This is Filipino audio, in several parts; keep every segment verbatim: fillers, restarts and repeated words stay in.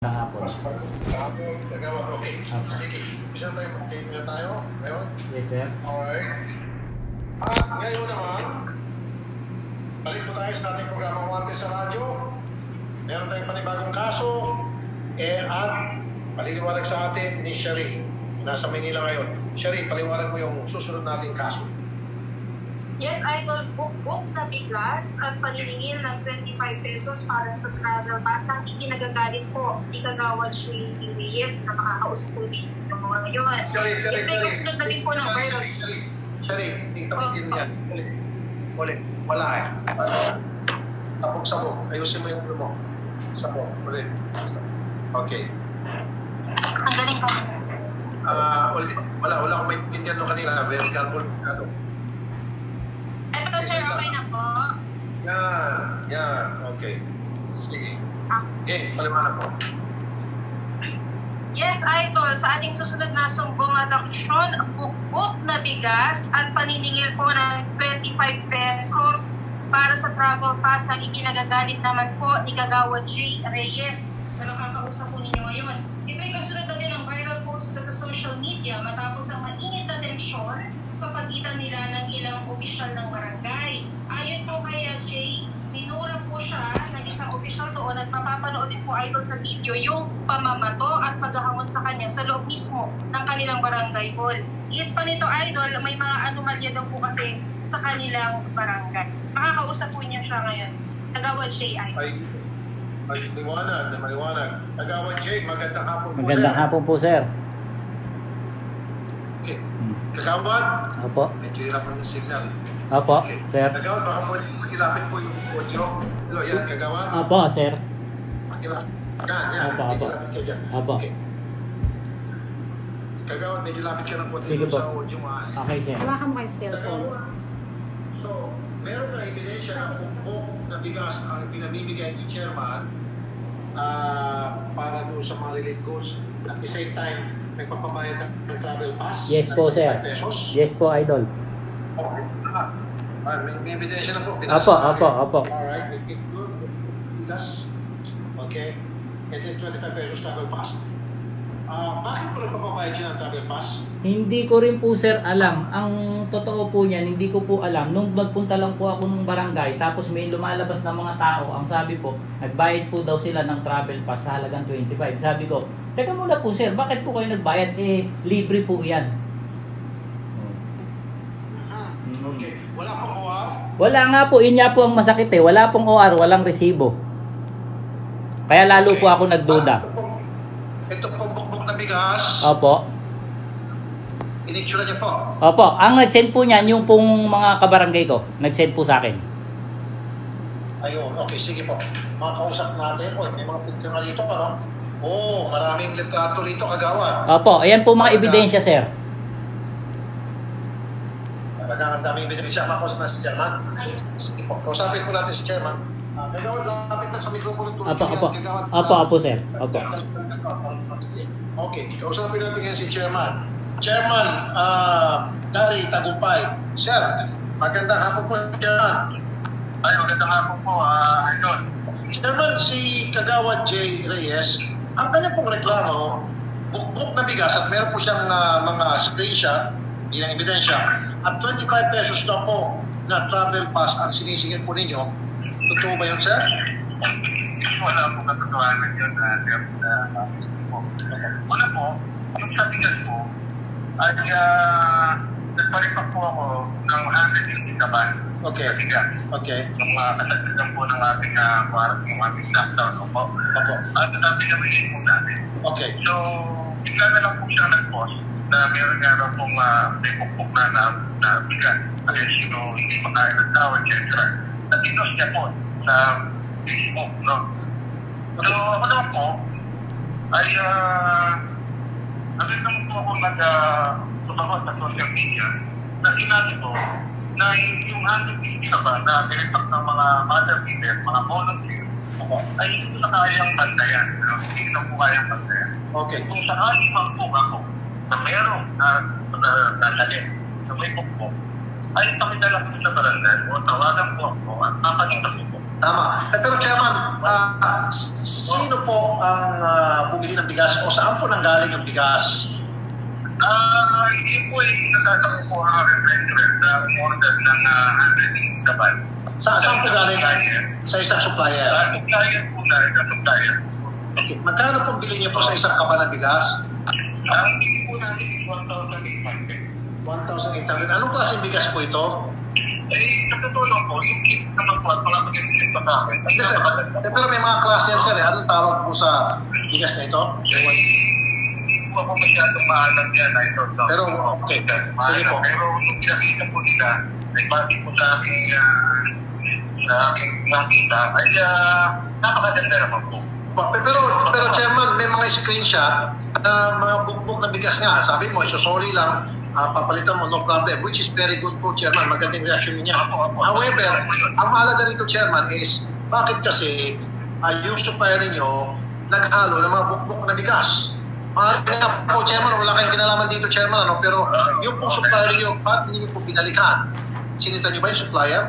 Kahapon. Mas kahapon, nagawa. Okay. Opo. Sige. Isa tayo, mag-game na tayo. Ngayon? Yes, sir. Alright. At ngayon naman, balik po tayo sa ating programang Wanted sa radyo. Meron tayong panibagong kaso. Eh, at paliliwanag sa atin ni Shari. Nasa Manila ngayon. Shari, paliwanag mo yung susunod nating kaso. Yes, Idol, book-book na bigas at paniningil ng twenty-five pesos para sa travel pass ang ikinagagalit po ni Kagawad Shri Reyes na makakausap po din ng mga ngayon. Shari, Shari, Ito ay kasunod na din po ng viral. Shari, Shari, Shari, hindi kita maintindihan. Ulit. Ulit. Wala eh. Sabog-sabog. Ayusin mo yung ulo mo. Sabog. Ulit. Okay. Ang galing ka. Ah, ulit. Wala. Wala akong maintindihan nung kanina. Very careful. Ano? Ito, sir, okay na po. Yan. Yan. Okay. Sige. Okay. Paliwanag po. Yes, Idol, sa ating susunod na sumbong at aksyon, book-book na bigas at paniningil po ng twenty-five pesos para sa travel pass ang ikinagagalit naman po ni Kagawad J. Reyes na nakakausap po ninyo ngayon. Ito ay kasunod na din ang viral post sa social media matapos ang mainit na tensyon sa pagitan nila ng ilang opisyal ng barangay. Ayon po kay Jay, minura po siya ng isang opisyal doon at mapapanood din po Idol sa video yung pamamato at paghahamon sa kanya sa loob mismo ng kanilang barangay hall. It pa nito Idol, may mga anomalya daw po kasi sa kanilang barangay. Makakausap po niya siya ngayon. Kagawad Jay Idol. Ay, ay, maliwanag. Maliwanag. Kagawad Jay, magandang hapon po, Magandang sir. hapon po, sir. Okay. Hmm. Kagawad, Opo. medyo hirap ang signal. Opo, Okay. sir. Kagawad, baka po pakilapin po yung audio. Hello, yan, Kagawad. Opo, sir. Pakilapin. Yan, yan. Opo, Medyo opo. lapit ka dyan. Opo. Okay. Kagawad, medyo lapit ka ng konti Sige po. sa audio mo. ah. Okay, sir. Hawakan mo kayo cellphone. Kagawad, so, meron na ebidensya ng bukbok na bigas ang pinamimigay ni Chairman ah, para doon sa mga relief goods. At the same time, nagpapabayad ng travel pass. Yes na po, sir. twenty-five pesos. Yes po, Idol. Okay. Ah, ah, may, may ebidensya na po. Opo, opo, opo. Alright, we pick good. Bigas. Okay. And then twenty-five pesos travel pass. Ah, bakit po nagpapabayad siya ng travel pass? Hindi ko rin po, sir, alam. Ang totoo po niyan, hindi ko po alam. Nung nagpunta lang po ako ng barangay, tapos may lumalabas na mga tao, ang sabi po, nagbayad po daw sila ng travel pass sa halagang twenty-five. Sabi ko, teka muna po, sir, bakit po kayo nagbayad? Eh, libre po yan. Hmm. Okay. Wala pong O R? Wala nga po, yun nga po ang masakit eh. Wala pong O R, walang resibo. Kaya lalo Okay. po ako nagduda. Ah, ito pong, ito pong bukbok na bigas, Opo. inicture niyo po. Opo, ang nag-send po niyan, yung pong mga kabarangay ko, nag-send po sa akin. Ayun, okay, sige po. Makakausap natin. O, may mga picture na rito, ano? Oo, oh, maraming litrato rito, Kagawad. Opo, ayan po mga ebidensya, sir. Talagang ang daming ebidensya. Makausap na si Chairman. Sige po, kausapin po natin si Chairman. Uh, Kagawad, lapit lang sa mikropono. Opo, opo. Opo, opo, sir. Opo. Okay, kausapin natin ngayon si Chairman. Chairman, ah, Dari Tagumpay. Sir, magandang hapon po, Chairman. Ay, magandang hapon po, ah, Idol. Chairman, si Kagawad J. Reyes, ang kanya pong reklamo, bukbok na bigas at meron po siyang ah, mga screenshot bilang ebidensya at twenty-five pesos daw po na travel pass ang sinisingil po ninyo. Totoo ba yun, sir? Wala po katotohanan yun, ah, Sir. Ah, po. Una po, yung sa bigas po, ay uh, nagpalipak po ako ng one hundred fifty kaban. Okay. Sa bigas. Okay. Yung uh, kasagsagan po ng ating uh, parang yung ating lockdown po. Opo. At sabi na may po natin. Okay. So, bigla na lang po siya nag-post na meron nga raw pong uh, may pukpuk na na, na bigas. Kasi sino hindi makain ng tao, et cetera. Nag-inos niya po sa Facebook, no? So, ako naman po, ay, ah, uh, ano naman po ako nag-sumagot sa social media na sinabi ko na yung one hundred fifty ka ba na pinipak ng mga mother leaders, mga volunteers, ay hindi na kayang bandayan. No? Hindi na po kayang bandayan. Okay. Kung sakali man po ako na merong na, na, na, na, na may pukpok, ay pakidala ko sa barangay o tawagan po ako at papalitan ko po. Tama. Eh, pero Chairman, ah, s- sino po ang ah, bumili ng bigas o saan po nanggaling yung bigas? Ah, hindi po yung nagkakaroon po ang refrigerator na umorder ng uh, one hundred kabal. Sa saan po galing? Sa isang supplier. Sa supplier po na, isang supplier. Okay. Magkano pong bili niyo po sa isang kaban ng bigas? Ang bili po namin is one thousand eight hundred. one thousand eight hundred. Anong klaseng bigas po ito? Eh, sa totoo lang po, yung kit naman po at mga pag-ibig pa sa akin. Hindi, sir. Eh, pero may mga klase yan, sir. Eh. Anong tawag po sa bigas na ito? Eh, hindi po ako masyadong maalam yan. I don't know. Pero, okay. Sige po. Pero nung pinakita po nila, ay pati po sa aking, ah, sa aking nakita, ay uh, napakaganda naman po. Pa- Pero, pero Chairman, may mga screenshot na mga bukbuk na bigas nga. Sabi mo, isusoli lang, ah, papalitan mo, no problem. Which is very good po, Chairman. Magandang reaction niya. However, ang mahalaga rito, Chairman, is bakit kasi uh, yung supplier ninyo naghalo ng mga bukbuk na bigas? Mahalaga nga po, Chairman, wala kayong kinalaman dito, Chairman, ano? Pero yung pong supplier ninyo, bakit hindi niyo po binalikan? Sinita niyo ba yung supplier?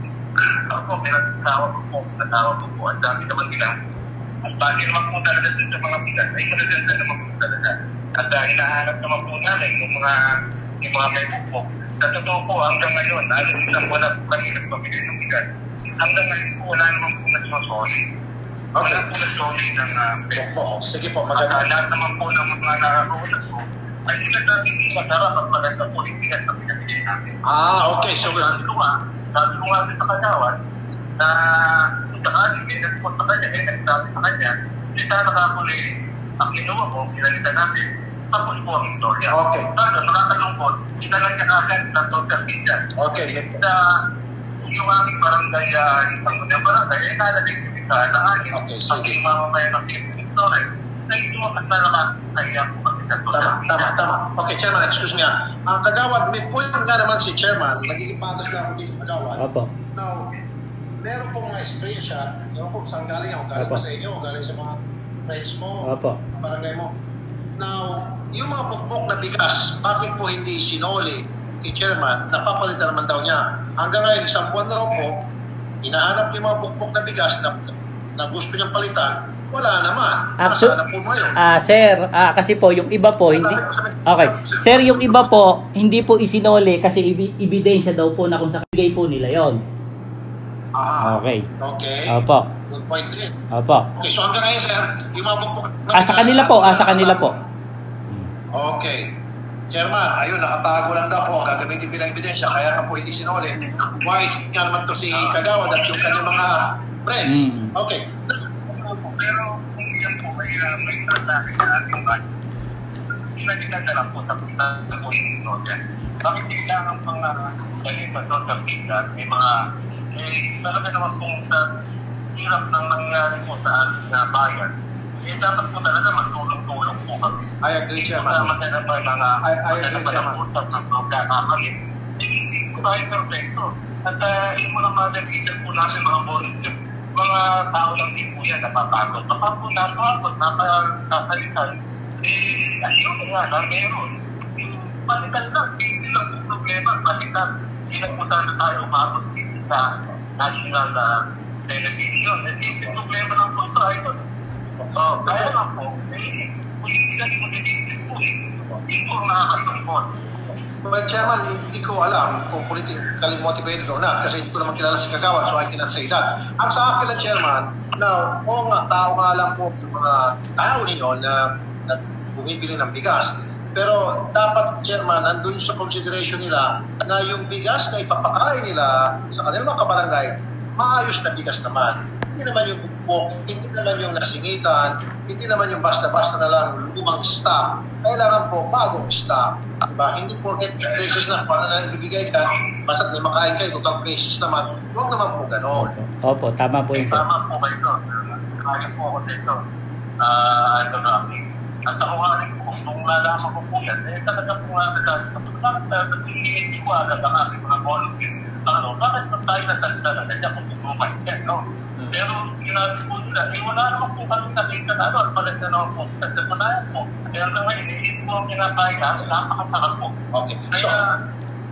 Ako, pinatawag ko po, pinatawag ko po. Ang dami naman nila. At bagay naman po talaga sa mga bigas, ay magaganda naman po talaga. At uh, hinahanap naman po namin yung mga, yung mga may bukbok. Sa totoo po, hanggang ngayon, alam nilang wala po kami nagpamigay ng bigas. Hanggang ngayon po, wala naman po nagsosoli. Okay. Wala po nagsosoli ng uh, Bukbuk. Sige po, At uh, maganda. lahat naman po ng mga nakakulat po, ay sila sabi hindi masarap at maganda po yung bigas na pinabigay namin. Ah, okay. So, Sabi ko nga, sabi ko nga sa kagawan, na kung sakali, may nag-report sa kanya, may nagsabi sa kanya, hindi sana nakakuli ang ginawa mo, pinalitan natin, tapos po ang istorya. Okay. Sabi, nakakalungkot, sinalan niya agad ng total pizza. Okay. Sa yung aming barangay, uh, isang ng barangay, ay nalalig yung isa na akin. Okay, sige. Ang yung mamamayan ng Philippine na ito ang naglalabas sa iya po kasi sa total Tama, pizza. tama, tama. Okay, Chairman, excuse me ah. Ang kagawad, may point nga naman si Chairman, nagiging patas lang ako dito kagawad. Opo. Now, meron pong mga screenshot, ewan ko saan galing ako, galing Opo. ba sa inyo, o galing sa mga friends mo, Opo. barangay mo. Now, yung mga bukbok na bigas, bakit po hindi sinoli kay Chairman, napapalitan naman daw niya. Hanggang ngayon, isang buwan na raw po, hinahanap yung mga bukbok na bigas na, na gusto niyang palitan, wala naman. Actu- Nasaan na po ngayon? Ah, sir, ah, kasi po yung iba po hindi Okay. Sir, yung iba po hindi po isinole kasi ibi- ebidensya daw po na kung sa bigay po nila 'yon. Aha. Okay. Okay. Opo. Good point din. Opo. Okay, so hanggang ngayon, sir, yung mga bukbok... Ah, sa kanila po, ah, sa kanila po. Okay. Chairman, ayun, nakatago lang daw po. Gagamitin bilang ebidensya, kaya ka po hindi sinuli. Wise nga naman to si Kagawad at yung kanyang mga friends. Mm. Okay. Pero kung yan po may, uh, may transaction na ating bank, pinagiganda lang po sa punta sa po yung note. Bakit kailangan pang galing pa doon sa pizza at may mga, eh, talaga naman pong sa hirap ng nangyari po sa ating uh, bayan, eh, dapat po talaga magtulong-tulong po kami. I agree, Kaya Chairman. maganda pa mga I- I agree, Chairman. usap ng pagkakamali. Hindi ko tayo perfecto. At uh, yung mga mga po namin mga volunteer, mga tao lang din po yan napapagod. Kapag po napapagod, napakasalitan, eh, ayun nga na meron. Palitan lang, hindi lang po problema. Palitan, hindi lang po sana tayo umabot dito sa national uh, television. Hindi yung problema ng po ito. Ayun. So, kaya lang po, eh, politika ni Politika po eh. Hindi po nakakatungkol. Well, Chairman, hindi ko alam kung politically motivated or not kasi hindi ko naman kilala si Kagawad, so I cannot say that. Ang sa akin na Chairman, now, oo nga, tao nga lang po yung mga tao ninyo na, na bumibili ng bigas. Pero dapat, Chairman, nandun sa consideration nila na yung bigas na ipapakain nila sa kanilang mga kabarangay, maayos na bigas naman. Hindi naman yung bukbok, hindi naman yung nasingitan, hindi naman yung basta-basta na lang lumang stock. Kailangan po bagong stock. Diba? Hindi porket precious na para na ibibigay ka, basta't may makain kayo, total precious naman. Huwag naman po ganon. Opo, tama po yun, sir. Tama po kayo. Kaya po ako dito. Ah, ano na. At ako nga rin po, kung nalaman ko po yan, eh talaga po nga nagkakasapos. Bakit hindi ko agad ang aking mga volunteer? Ano, bakit pa tayo nasalita na ganyan kung tumumay yan, no? Pero sinabi po nila, eh wala naman po kami nakita na ano, at palit na naman po. Kasi manayan po. Kaya na ngayon, eh, ito po ang kinakain namin, napakasarap po. Okay. So, Kaya,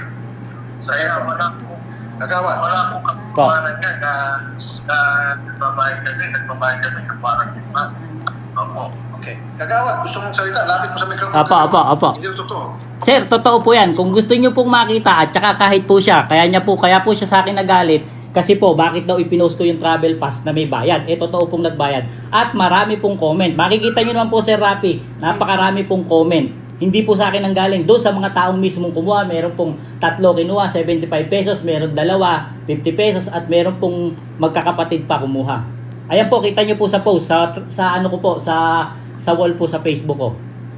Kaya wala po, Kagawad. wala po kapanan niya na, na nagbabayad kami, nagbabayad kami sa parang iba. Opo. Okay. Kagawad, gusto mong salita, lapit mo sa microphone. Apa, apa, apa. Hindi ito totoo. Sir, totoo po yan. Kung gusto niyo pong makita at saka kahit po siya, kaya niya po, kaya po siya sa akin nagalit. Kasi po, bakit daw ipinost ko yung travel pass na may bayad? Eh, totoo pong nagbayad. At marami pong comment. Makikita niyo naman po, Sir Rapi, napakarami pong comment. Hindi po sa akin ang galing. Doon sa mga taong mismong kumuha, meron pong tatlo kinuha, seventy-five pesos, meron dalawa, fifty pesos, at meron pong magkakapatid pa kumuha. Ayan po, kita niyo po sa post, sa, sa ano ko po, sa, sa wall po sa Facebook ko.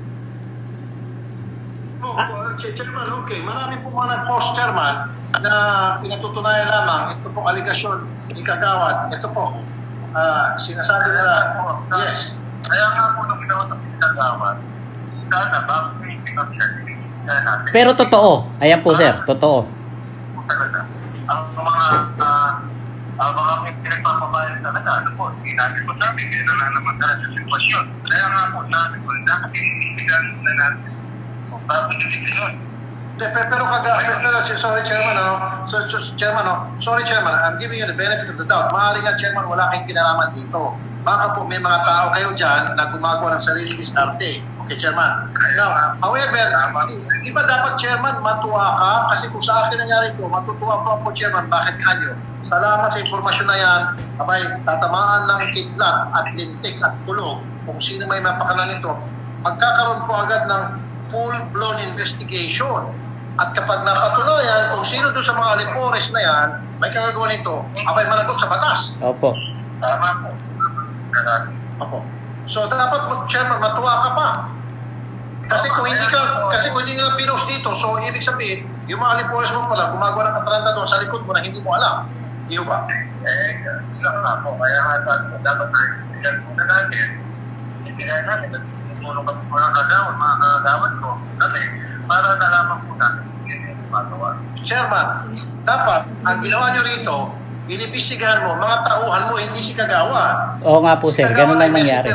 Oh, Ah. uh, Chairman, okay. Marami po mga nag-post, Chairman, na pinatutunayan lamang ito pong aligasyon ni Kagawad. Ito po, ah, sinasabi nila, yes. Kaya nga po nung ginawa sa pinagawa, sana bago may pinag-check natin. Pero totoo. Ayan po, Sir, totoo. Talaga. Ang mga uh, ang mga may pinagpapabayad talaga, ano po, hindi natin po sabi, kaya na naman talaga sa sitwasyon. Kaya nga po, natin po, dapat pinitigan na natin. Bago yung decision. De, pe- pero kaga, pe- pero, sorry Chairman, ano? So, so, Chairman, no? Sorry Chairman, I'm giving you the benefit of the doubt. Maaaring nga Chairman, wala kayong kinalaman dito. Baka po may mga tao kayo dyan na gumagawa ng sariling diskarte. Okay, Chairman. Now, however, di, di ba dapat Chairman, matuwa ka? Kasi kung sa akin nangyari ito, matutuwa po ako Chairman, bakit kanyo? Salamat sa informasyon na yan, abay, tatamaan ng kidlat at lintik at tulog kung sino may mapakanan nito, magkakaroon po agad ng full-blown investigation. At kapag napatunayan kung sino doon sa mga alipores na yan, may kagagawa nito, abay managot sa batas. Opo. Tama po. Opo. So dapat mo, Chairman, matuwa ka pa. Kasi kung hindi ka, kasi kung hindi nga pinost dito, so ibig sabihin, yung mga alipores mo pala, gumagawa ng kataranta doon sa likod mo na hindi mo alam. Di ba? Eh, sila nga po. Kaya nga dapat dapat naiintindihan po na natin. Intindihan natin. Tutulong kami mga kagawad, mga kagawad ko. Kasi para nalaman po natin yung magawa. Chairman, dapat ang ginawa nyo rito, inibestigahan mo, mga tauhan mo, hindi si Kagawa. Oo nga po, Sir. Ganun lang nangyari.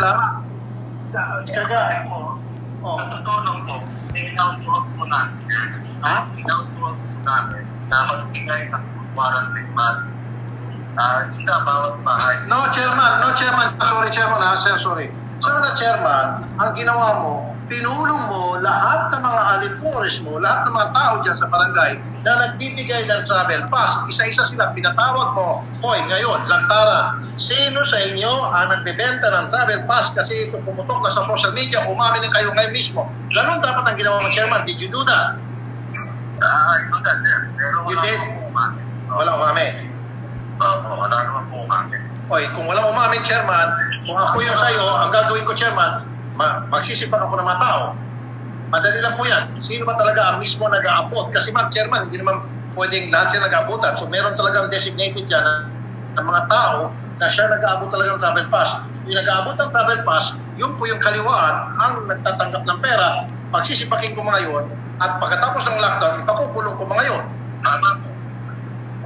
Si Kagawa. po, sa totoo lang po, in-outsource po natin. Ha? In-outsource po natin na magbigay ng warranty man. Ah, isa bawat bahay. No, Chairman, no, Chairman. Sorry, Chairman, ha, sir, sorry. Sana, Chairman, ang ginawa mo, pinulong mo lahat ng mga alipores mo, lahat ng mga tao dyan sa barangay na nagbibigay ng travel pass. Isa-isa sila, pinatawag mo. Hoy, ngayon, lantaran, sino sa inyo ang nagbibenta ng travel pass kasi ito pumutok na sa social media, umamin na kayo ngayon mismo. Ganon dapat ang ginawa mo, Chairman. Did you do that? Ah, ito na, sir. Pero You wala did? po umamin. Wala umamin. Opo, wala naman po umamin. Oy, kung walang umamin, Chairman, kung ako yung sa'yo, ang gagawin ko, Chairman, ma magsisipak ako ng mga tao. Madali lang po yan. Sino ba talaga ang mismo nag-aabot? Kasi ma'am, Chairman, hindi naman pwedeng lahat sila nag-aabotan. So meron talagang designated dyan ng mga tao na siya nag-aabot talaga ng travel pass. Yung nag-aabot ng travel pass, yun po yung kaliwaan ang nagtatanggap ng pera. Pagsisipakin ko mga yun, at pagkatapos ng lockdown, ipakukulong ko mga yun. Tama po.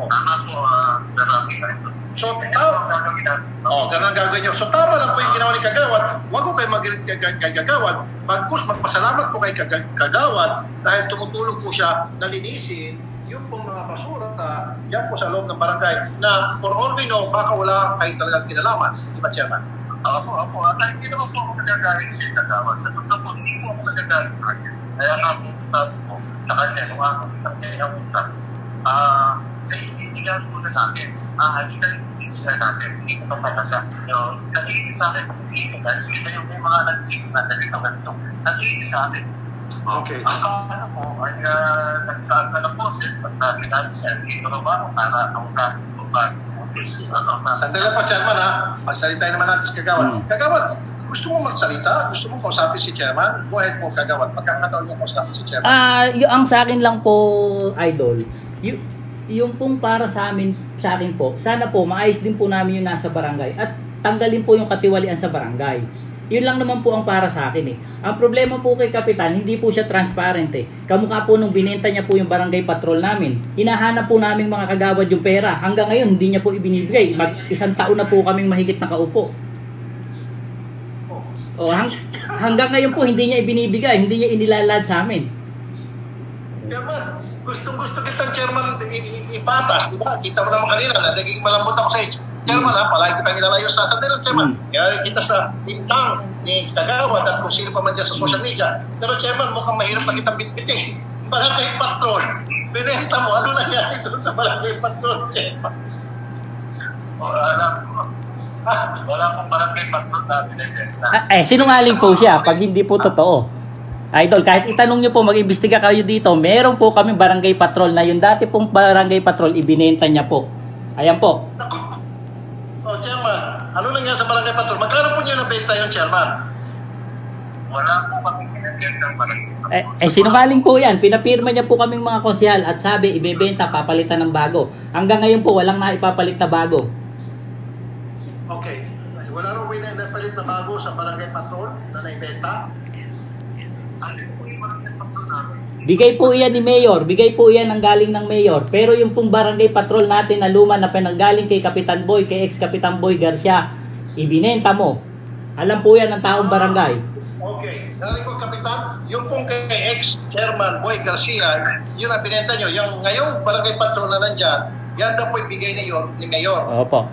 Tama po, uh, Rafi. So, Ito tama. ang gagawin natin. Oh, ganun ang gagawin nyo. So, tama lang po yung ginawa ni Kagawad. Huwag ko kayo mag-irit kay, kay, kay Kagawad. Bagkus, magpasalamat po kay Kag- Kagawad dahil tumutulong po siya na linisin yung pong mga basura na yan po sa loob ng barangay na for all we know, baka wala kayo talagang kinalaman. Di ba, Chairman? Ako, ako. At hindi naman po ako nagagalit sa Kagawad. Sa totoo po, hindi po ako nagagalit sa kanya. Kaya nga po, sabi po, sa kanya, nung ako, sa kanya, usap, ah, ay hindi po na sa akin. Ah, hindi ka hindi sila natin. Hindi ko papatasa. So, kasi sa akin, hindi ko kasi ito yung may mga nag-tip na ganito ganito. Kasi sa akin. Okay. Ang ano po, ay uh, nagkaan ka na po, sis, at sabi natin, dito na ba, para ang kasi po ba, Sandali pa, Chairman, ha? Magsalita naman natin si Kagawad. Hmm. Kagawad, gusto mo magsalita? Gusto mo kausapin si Chairman? Go ahead po, Kagawad. Pagkakataon yung kausapin si Chairman. Ah, y- ang sa akin lang po, idol, y- yung pong para sa amin, sa akin po, sana po maayos din po namin yung nasa barangay at tanggalin po yung katiwalian sa barangay. Yun lang naman po ang para sa akin eh. Ang problema po kay Kapitan, hindi po siya transparent eh. Kamukha po nung binenta niya po yung barangay patrol namin. Hinahanap po namin mga kagawad yung pera. Hanggang ngayon, hindi niya po ibinibigay. Mag isang taon na po kaming mahigit nakaupo. O, hang hanggang ngayon po, hindi niya ibinibigay. Hindi niya inilalad sa amin. Chairman, gustong gusto kitang Chairman i- i- ipatas, di ba? Kita mo naman kanina na naging malambot ako sa age. Chairman, ha, palagi kitang ilalayo sa sandali, Chairman. Hmm. Kaya kita sa bintang ni Kagawad at kung sino pa man dyan sa social media. Pero Chairman, mukhang mahirap na kitang bitbitin. Barangay Patrol. Binenta mo, ano nangyari doon sa Barangay Patrol, Chairman? Wala po. Wala pong barangay patrol na binibenta. Ah, eh, sinungaling po siya pag hindi po totoo. Idol, kahit itanong nyo po, mag-imbestiga kayo dito, meron po kaming barangay patrol na yung dati pong barangay patrol, ibinenta niya po. Ayan po. Oh, Chairman, ano nangyari sa Barangay Patrol? Magkano po niyo nabenta yung Chairman? Wala po kami binibenta ng barangay patrol. Eh, eh, sinungaling po yan. Pinapirma niya po kaming mga konsyal at sabi, ibebenta, papalitan ng bago. Hanggang ngayon po, walang naipapalit na bago. Okay. Wala rin na napalit na bago sa Barangay Patrol na naibenta? Ano po yung barangay patrol namin? Bigay po yan ni Mayor. Bigay po yan ng galing ng Mayor. Pero yung pong barangay patrol natin na luma na pinanggaling kay Kapitan Boy, kay ex-Kapitan Boy Garcia, ibinenta mo. Alam po yan ng taong barangay. Okay. Narinig ko, Kapitan, yung pong kay ex-Chairman Boy Garcia, yun ang binenta nyo. Yung ngayong Barangay Patrol na nandyan, yan daw po ibigay ni, ni Mayor. Opo.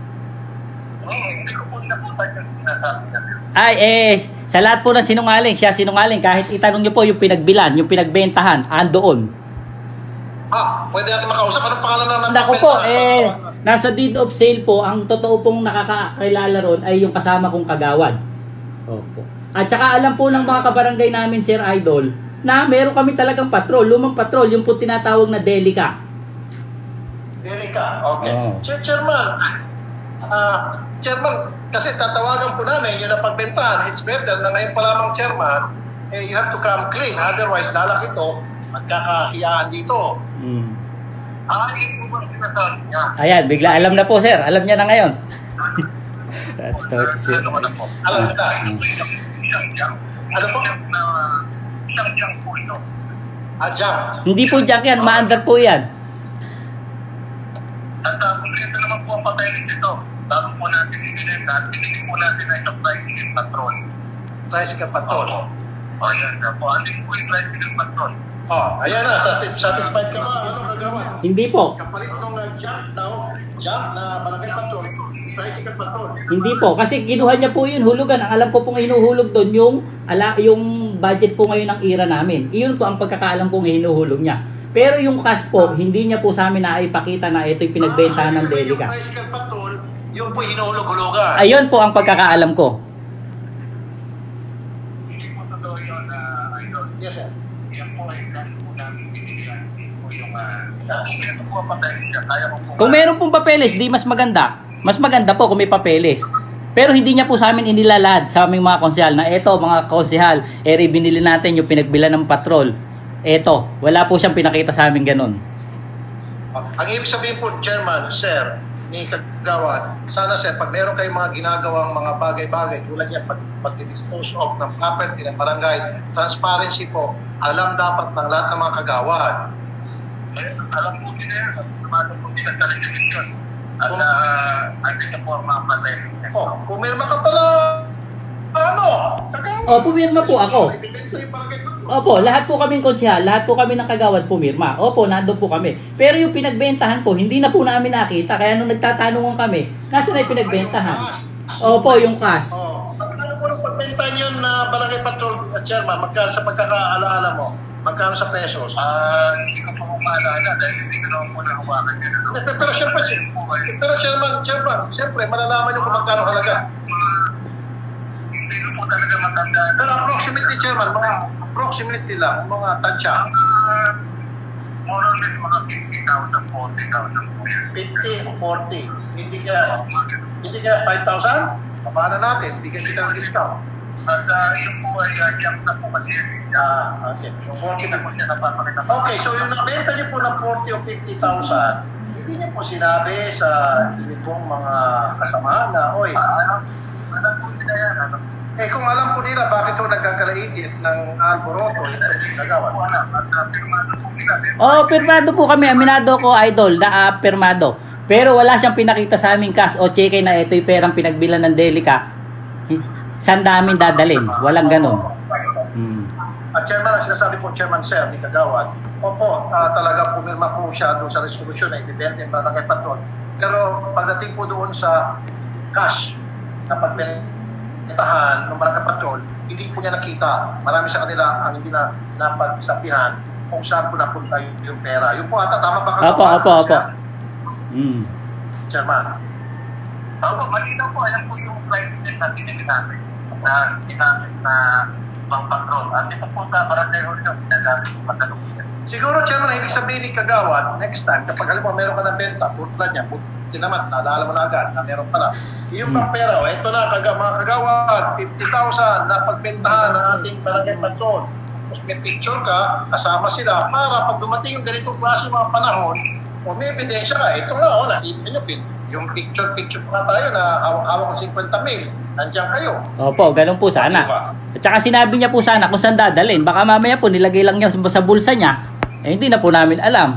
Oo, hindi ko po napunta yung sinasabi natin. Ay, eh, sa lahat po ng sinungaling, siya sinungaling. Kahit itanong niyo po yung pinagbilan, yung pinagbentahan, andoon. Ah, pwede natin makausap. Anong pangalan na Naku po, eh, nasa deed of sale po, ang totoo pong nakakakilala ron ay yung kasama kong kagawad. Opo. At saka alam po ng mga kabarangay namin, Sir Idol, na meron kami talagang patrol, lumang patrol, yung po tinatawag na Delica. Delica, okay. Oo. Chair- Chairman, ah, Chairman, kasi tatawagan po namin yung napagbentahan, it's better na ngayon pa lamang Chairman, eh, you have to come clean. Otherwise, lalaki ito, magkakahiyaan dito. Hmm. Ah, hindi po ba sinasabi niya? Ayan, bigla alam na po, Sir. Alam niya na ngayon. Ito, si Sir. Ano ko na po? Alam mo na. Isang isang junk. Ano po? Isang na isang junk po ito. Adjang. Hindi po junk yan, maandar po yan. At uh, kumpleto naman po ang papeles ito. Bago po natin ibinenta at pinili po natin na ito tricycle patrol. Tricycle Patrol. Oo. O yan na po. Ano po yung tricycle patrol? Oh, ayan na. Sati- Satisfied ka ba? Ano kagawa? Hindi po. Kapalit nung uh, jump daw, jump na Barangay Patrol, Tricycle Patrol. Hindi po, kasi kinuha niya po yun, hulugan. Ang alam po pong hinuhulog doon, yung, ala, yung budget po ngayon ng ira namin. Iyon po ang pagkakaalam kong hinuhulog niya. Pero yung cash po, hindi niya po sa amin naipakita na ito'y pinagbentahan ng Delica. Yung Tricycle Patrol, yung po hinuhulog-hulugan. Ayun po ang pagkakaalam ko. Hindi po totoo yun na idol. Yes, sir. Yan po ay dahil po namin binilihan. Hindi po yung uh, kumpleto po ang papeles niya. Kaya ko po. Kung meron pong papeles, di mas maganda. Mas maganda po kung may papeles. Pero hindi niya po sa amin inilalad sa aming mga konsehal na eto mga konsehal, eri binili natin yung pinagbilan ng patrol. Eto, wala po siyang pinakita sa amin ganun. Ang ibig sabihin po, Chairman, Sir, ni Kagawad, sana sir, pag meron kayong mga ginagawang mga bagay-bagay, tulad yan, pag, pag-dispose of ng property ng barangay, transparency po, alam dapat ng lahat ng mga kagawad. Eh, alam po nila yan. Tumatong po sila sa resolution. At uh, andito po ang mga patay. Oh, pumirma ka pala. Ano? Kagawad. Oh, pumirma po ako. Ibibenta yung barangay patrol. Opo, lahat po kaming konsehal, lahat po kami ng kagawad pumirma. Opo, nandun po kami. Pero yung pinagbentahan po, hindi na po namin nakita. Kaya nung nagtatanungan kami, nasa na yung pinagbentahan? Opo, yung cash. Oh, magkano po ng pagbenta yun na barangay patrol, uh, chairman? Magkano sa pagkakaalaala mo? Magkano sa pesos? Ah, hindi ko po maalala dahil hindi ko naman po nahawakan yun. Ano? Pero, pero siyempre, pero chairman, chairman, siyempre, malalaman nyo kung magkano halaga. Hindi ko po talaga matandaan. Pero approximately, chairman, mga approximately lang, mga tansya. Uh, more or less mga fifty thousand, forty thousand po yun. fifty o forty. Hindi kaya, hindi kaya five thousand? Paano natin? Bigyan kita ng discount. At uh, yun po ay uh, jump na po kasi Ah, okay. yung forty na po siya napapakita. Okay, so yung nabenta niyo po ng forty o fifty thousand, hindi niyo po sinabi sa inyong pong mga kasamahan na, oy, Ah, ano? Alam po nila yan. Ano? eh kung alam po nila bakit po nagkakalaigit ng alboroto, ito yung sinagawa. Po alam. At uh, pirmado po nila. Oh, pirmado po kami. Aminado ko, idol, na uh, pirmado. Pero wala siyang pinakita sa aming cash o cheque na ito'y perang pinagbilan ng Delica. Saan namin dadalhin? Walang ganon. Hmm. At chairman, ang sinasabi po chairman sir, ni Kagawad, opo, ah, talaga pumirma po siya doon sa resolution na ibibenta yung barangay patrol. Pero pagdating po doon sa cash na pagbentahan ng barangay patrol, hindi po niya nakita. Marami sa kanila ang hindi na napagsabihan kung saan po napunta yung, yung pera. Yung po ata, tama ba Kagawad? Opo, opo, opo. Sir? Hmm. Chairman. Opo, malinaw po. Ayan po yung flight ticket na binili namin. Na ginamit na pang patrol. At ito po sa barangay hall yung ginagamit yung pagkalukuyan. Siguro, chairman, ang ibig sabihin ni Kagawad, next time, kapag halimbawa meron ka ng benta, putla niya, buti naman, naalala mo na agad na meron pala. Yung pang pera, oh, ito na, kaga, mga Kagawad, fifty thousand na pagbentahan ng ating barangay patrol. Tapos may picture ka, kasama sila, para pag dumating yung ganitong klase mga panahon, o may ebidensya ka, ito nga, oh, nakita nyo, yung picture-picture pa tayo na hawak-hawak ng fifty mil, nandiyan kayo. Opo, ganun po sana. At saka sinabi niya po sana kung saan dadalhin. Baka mamaya po nilagay lang niya sa bulsa niya. Eh, hindi na po namin alam.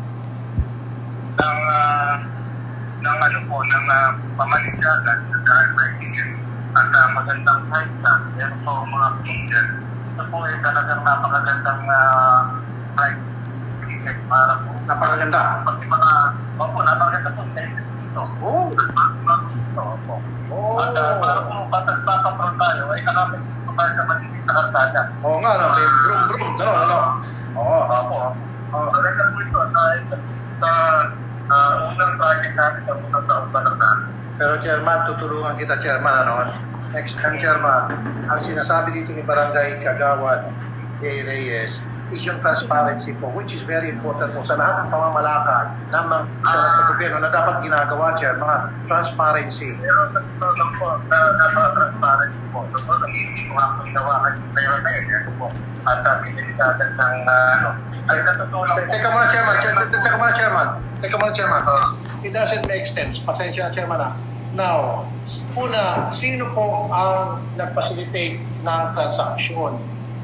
Ng, uh, ng ano po, ng uh, pamaligyagan dahil may ticket at uh, magandang height na, meron po mga picture. Ito po ay talagang napakagandang uh, height ticket para po. Napakaganda. Pati mga, opo, napakaganda po ito. Oh. Ito, opo. Oh. At uh, para po, batas papapron tayo, ay nakapit po tayo sa matinig sa kartada. Oo nga, no, may brum-brum, gano'n, ano? Oo. Opo. Oh, talaga po ito dahil sa uh, unang project namin sa unang taon pa lang namin. Pero chairman, tutulungan kita chairman, ano? Next time chairman, ang sinasabi dito ni Barangay Kagawad J. Reyes is yung transparency po, which is very important po sa lahat ng pamamalakad ng mga sa gobyerno na dapat ginagawa, chair, mga transparency. Pero sa totoo lang po, na napaka-transparency po. So, so, hindi ko nga po hinawakan yung pera na yun. Ito po. At uh, pinilisagan ng uh, ano. Ay, sa totoo lang po. Teka muna, chairman. Teka teka muna, chairman. Teka muna, chairman. It doesn't make sense. Pasensya na, chairman, ha? Now, una, sino po ang nag-facilitate ng transaction?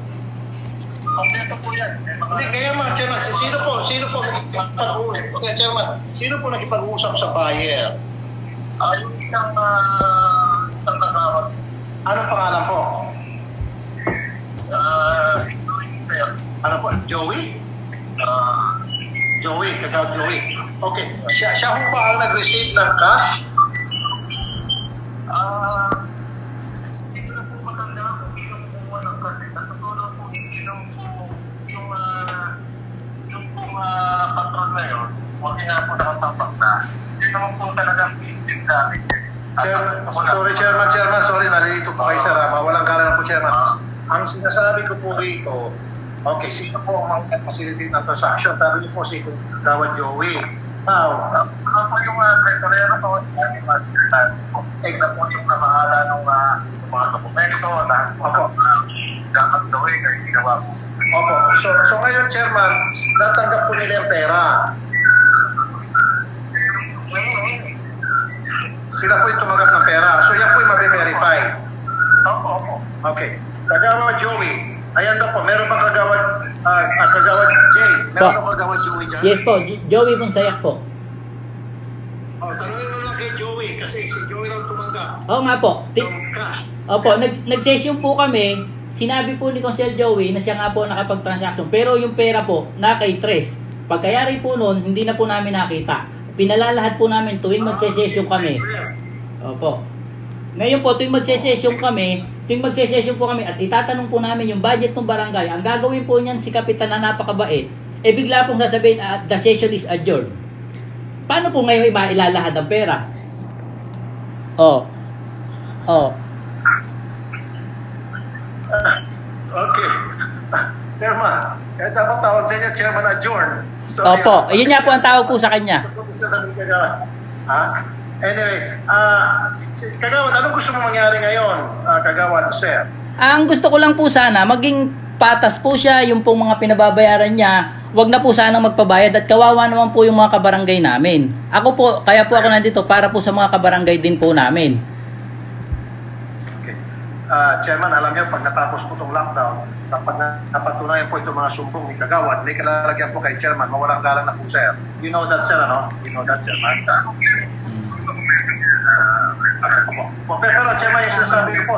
Kompleto po yan. May mga- Hindi, kaya mga chairman, si- sino po, sino po nakipag-uusap? Okay, chairman, sino po nakipag-usap sa buyer? Ah, yung isang uh, isang nagawad. Anong pangalan po? Ah, ito yung fair. Ano po? Joey? Ah, Joey, kagawad Joey. Okay, siya, siya ho ba ang nag-receive ng cash? Ah, hindi ko na po maganda kung sino kumuha ng kasi sa totoo lang po hindi lang po yung ah, yung pong ah, patron na yun, huwag nga po nakatampak na. Hindi naman po talagang pinsin sa amin. eh. At Chair, ang gusto ko lang- sorry, chairman, chairman, sorry, nalilito po kayo, sir. ah. Walang kalan po, chairman. Ang sinasabi ko po rito, okay, sino po ang mag-facilitate ng transaction? Sabi niyo po si Kagawad Joey. Now, Ano po yung uh, treasurero po, yung master plan po. Eh, na po yung namahala ng uh, mga dokumento, lahat po ng uh, dapat gawin ay ginawa po. opo, so, so ngayon, chairman, natanggap po nila yung pera. Sila po yung tumanggap ng pera. So yan po yung mabe-verify. Opo, opo. Okay. Kagawad Joey, Ayan daw po, meron ba kagawad, ah, ah, kagawad Jay? Meron Po. ba kagawad Joey dyan? Yes po, J- Joey Bunsayak po. Oh, tanongin mo lang kay Joey kasi si Joey lang tumanggap. Oo nga po. Ti- Yung cash. Opo, nag nag-session po kami. Sinabi po ni Consel Joey na siya nga po nakapag-transaction. Pero yung pera po, na kay Tres. Pagkayari po noon, hindi na po namin nakita. Pinalalahat po namin tuwing magse-session kami. Opo. Ngayon po, tuwing magse-session kami, tuwing magse-session po kami at itatanong po namin yung budget ng barangay, ang gagawin po niyan si Kapitan na napakabait, eh bigla pong sasabihin, ah, the session is adjourned. Paano po ngayon mailalahad ang pera? Oh. Oh. Okay. Chairman, eh, dapat tawag sa inyo, Chairman adjourn. So, Opo, yun nga po ang tawag po sa kanya. Ha? Anyway, ah, si- Kagawad, ano gusto mo mangyari ngayon, ah, Kagawad, sir? Ang gusto ko lang po sana, maging patas po siya, yung pong mga pinababayaran niya, wag na po sana magpabayad at kawawa naman po yung mga kabarangay namin. Ako po, kaya po ako nandito para po sa mga kabarangay din po namin. Okay. Ah, Chairman, alam niyo, pag natapos po itong lockdown, kapag na- napatunayan po itong mga sumbong ni Kagawad, may kalalagyan po kay Chairman, mawalang galang na po, sir. You know that, sir, ano? You know that, Chairman? Po, pero ano, Chairman, yung sinasabi ko po,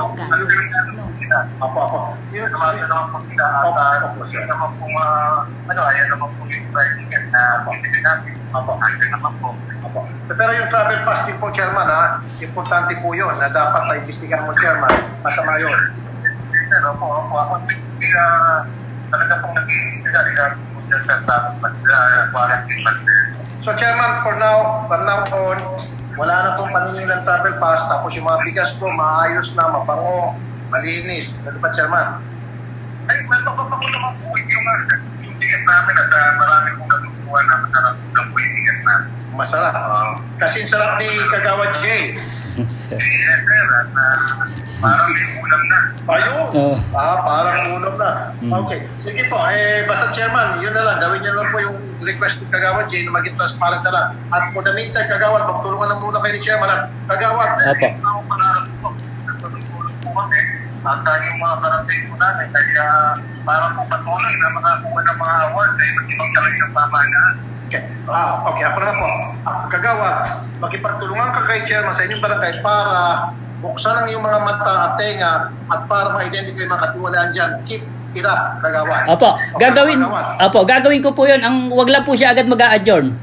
Apo, apo. Yun, naman naman po sila at uh, yun naman po, uh, ano, ayan naman po yung president na pagpili natin. Apo, ayan naman po. Apo. Pero yung travel pass din po, Chairman, ha? Importante po yun na dapat na-imbestigahan mo, Chairman. Masama yun. Pero po, ako, ako, sila, talaga pong nag-iimbestiga, nila po sila sa pag-quarantine. So, Chairman, for now, from now on, wala na pong paningin ng travel pass, tapos yung mga bigas po, maayos na, mabango, malinis. Ano ba, Chairman? Ay, well, pa pa po naman po yung uh, yung ticket namin at uh, marami pong natutuwa na masarap ng po yung ticket namin. Masarap. Kasi sarap ni Kagawad Jay. Yes, sir, at uh, parang may ulam na. Ayun. Oo. Ah, parang ulam na. Mm. Okay. Sige po. Eh, basta Chairman, yun na lang. Gawin niyo lang po yung request ni Kagawad Jay na maging transparent na lang. At for the meantime, Kagawad, magtulungan lang muna kayo ni Chairman. At Kagawad, Opo. Ako pangarap po, nagpatulong po kami. At uh, yung mga karantay po namin, kaya para po patuloy na makakuha ng mga award sa iba't ibang talagang ng pamahalaan. okay. Ah, okay. Ako na po. Ah, Kagawad, makipagtulungan ka kay Chairman sa inyong barangay para buksan ang iyong mga mata at tenga at para ma-identify mga katiwalaan dyan. Keep it up, Kagawad. Opo, Okay, gagawin, Kagawad. opo, gagawin ko po yun. Ang wag lang po siya agad mag-a-adjourn.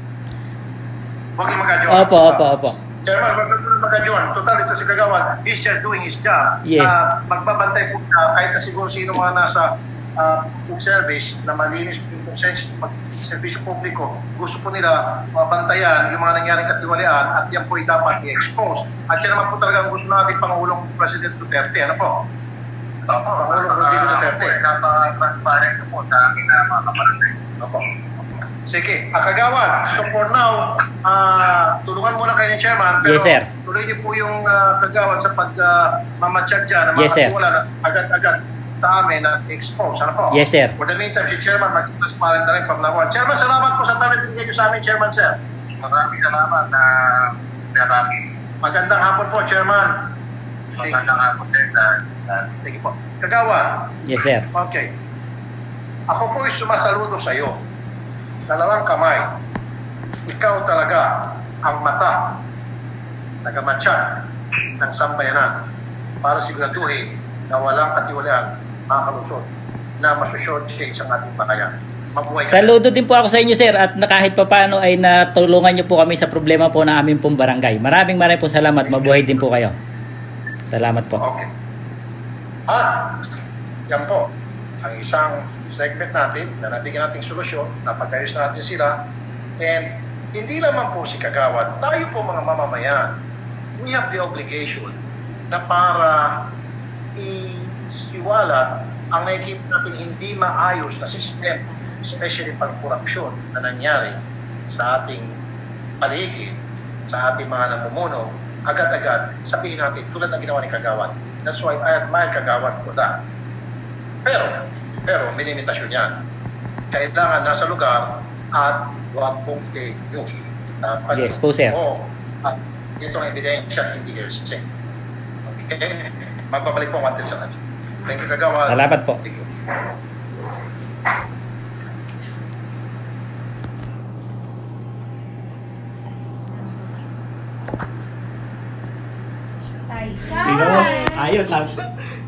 Huwag yung mag-adjourn. Opo, opo, opo. Chairman, wag yung mag-adjourn. Total, ito si Kagawad. He's just doing his job. Yes. Ah, magbabantay po siya kahit na siguro sino mga nasa ah, public service na malinis yung konsensya sa pag-servisyo publiko. Gusto po nila mabantayan yung mga nangyaring katiwalian at yan po ay dapat i-expose. At yan naman po talaga ang gusto natin Pangulong President Duterte. Ano po? Opo, Pangulong Rodrigo Duterte. napaka-transparent po sa amin na mga kaparating. Opo. Sige, ah, Kagawad. So for now, ah, tulungan muna kayo ni Chairman. Pero Yes, sir. tuloy niyo po yung ah, Kagawad sa pag-mamatsyag dyan. Yes, sir. Na agad-agad sa amin na expose. Ano po? Yes, sir. For the meantime, si Chairman, mag-transparent na rin from now on. Chairman, salamat po sa time binigay niyo sa amin, Chairman, sir. Maraming salamat na marami. Magandang hapon po, Chairman. Magandang hapon din. uh, Sige po. Kagawad, Yes, sir. okay. Ako po ay sumasaludo sa iyo. Dalawang kamay. Ikaw talaga ang mata, nagamatsyag ng sambayanan para siguraduhin na walang katiwalian makakalusot na masusort sa ating batayan. Mabuhay ka. Saludo din po ako sa inyo, sir, at na kahit papaano ay natulungan niyo po kami sa problema po na aming pong barangay. Maraming maraming po salamat. Mabuhay din po kayo. Salamat po. Okay. At yan po ang isang segment natin na nabigyan nating solusyon, napag-ayos natin sila, and hindi naman po si Kagawad, tayo po mga mamamayan, we have the obligation na para isiwalat ang nakikita natin hindi maayos na sistema, especially pag-korupsyon na nangyari sa ating paligid, sa ating mga namumuno, agad-agad sabihin natin tulad ng ginawa ni Kagawad. That's why I admire Kagawad for that. Pero, pero may limitasyon yan. Kailangan nasa lugar at huwag pong fake news. Dapat Yes po, sir. oo, at ito ang ebidensya, hindi hearsay. Okay? Magbabalik po ang atin sa atin. Thank you, Kagawad. Salamat po. Thank you. Size Tingnan mo, guys. ayos lang.